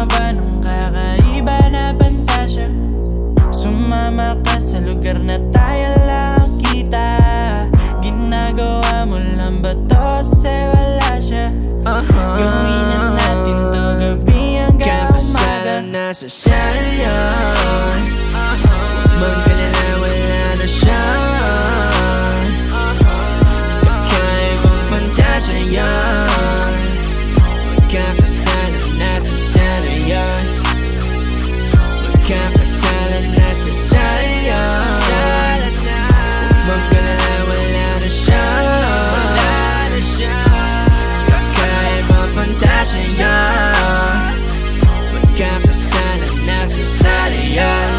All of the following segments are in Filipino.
mo ba nung kakaiba na pantasya? Sumama ka sa lugar na tayo lang kita. Ginagawa mo lang ba to kasi wala siya? Gawin na natin to gabi hanggang umaga. Kapasalan na sa sana yan. Magkalala wala na siya. Kakaibang pantasya yan. Magkapasalan na sa sana yan. Magkapasalan na sa sana yan. Magkalala wala na siya. Kakaibang pantasya yan. Magkapasalan na sa sana yan.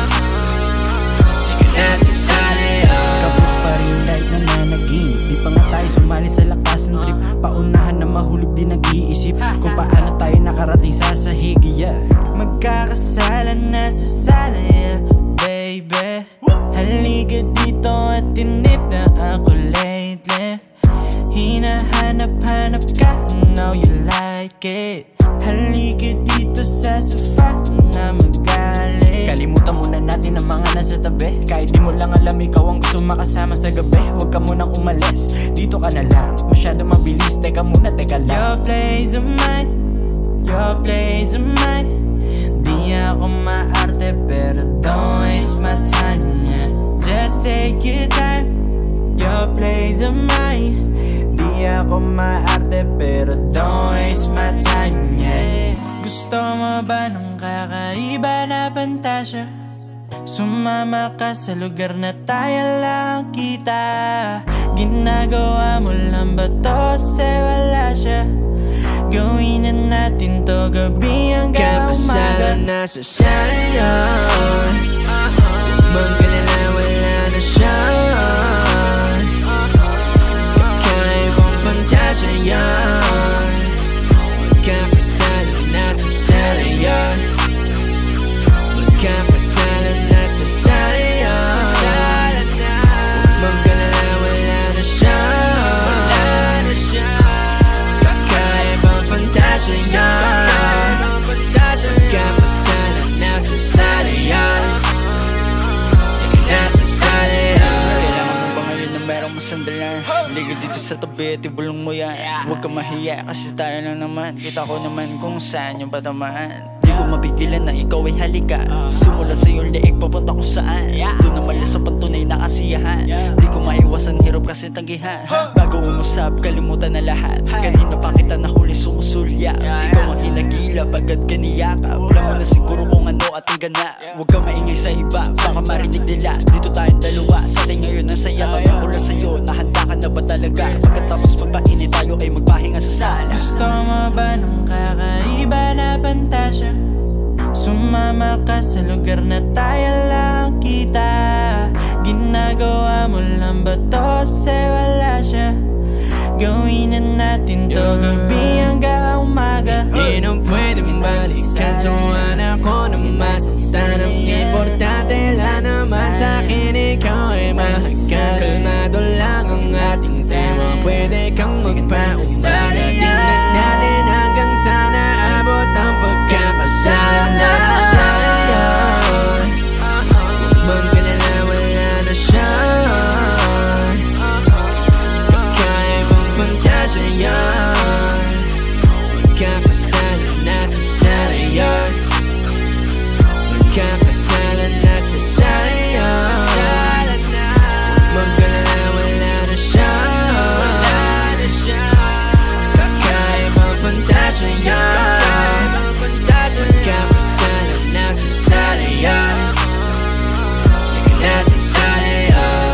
Kapos pa rin kahit nananaginip. Di pa nga tayo sumali sa lakas ng trip. Paunahan na mahulog din nag-iisip kung paano tayo nakarating sa sahig, yeah. Magkakasalan na sa sala, yeah, baby. Halika dito at tinip na ako lately. Hinahanap-hanap ka, now you like it. Halika dito sa sofa na magalit. Kalimutan muna natin ang mga nasa tabi. Kahit di mo lang alam, ikaw ang gusto makasama sa gabi. Huwag ka munang umalis, dito ka na lang. Masyado mabilis, teka muna, teka lang. Your place of mine, your place of mine. Di ako maarte pero don't waste my time, yeah. Just take your time, your place of mine. Di ako maarte pero don't waste my time, yeah. Gusto mo ba nung kakaiba na pantasya? Sumama ka sa lugar na tayo lang kita. Ginagawa mo lang ba to kasi wala siya? Gawin na natin to gabi hanggang umaga. Kapasalan na sa sana yan. Magkalala wala na siya. Kakaibang pantasya yan. Magkapasalan na sa sana yan. Magkapasalan na sa sana yan. Magkalala wala na siya. Kakaibang pantasya yan. Magkapasalan na sa sana yan. Nasa sana yan. Kailangan mo ba ngayon na merong masandalan? Liga dito sa tabi at ibulong mo yan. Huwag ka mahiya kasi tayo lang naman. Kita ko naman kung saan yung batamaan. Di ko mapigilan na ikaw ay halika. Simula sa iyong leeg papunta kung saan. Doon naman sa pantunay na kasiyahan. Di ko maiwasan hirap kasi tanggihan. Bago umusap kalimutan na lahat. Kanina pa kita nahuli sumusulya. Ikaw ang hinagila agad ganiyaka. Wala mo na siguro kung ano ating gana. Huwag ka maingay sa iba baka marinig nila. Dito tayong dalawa sa ating ngayon ang saya. Tanong ko lang sa'yo nahanda ka na ba talaga? Pagkatapos magpainit tayo ay magpahinga sa sala. Gusto mo ba nung kakaiba na pantasya? Sumama ka sa lugar na tayo lang kita. Ginagawa mo lang ba to kasi wala siya? Gawin na natin to gabi hanggang umaga. Di nang pwedeng balikan. Tuwan ako na masastan. Ang importante lang naman sa'kin ikaw ay mahagkan. Kalmado lang ang ating tema. Pwede kang magpaubaya. Tingnan natin hanggang sana abot ang pagkapasalan na sa sana yan. Magkalala wala na siya. Kakaibang pantasya yan. Magkapasalan na sa sana yan. Magkapasalan na sa sana yan. Magkalala wala na siya. Kakaibang pantasya yan. Magkapasalan na sa sana yan. Nasa sana yan.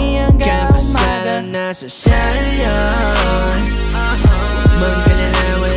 Kapasalan na sa sana yan. Magkalala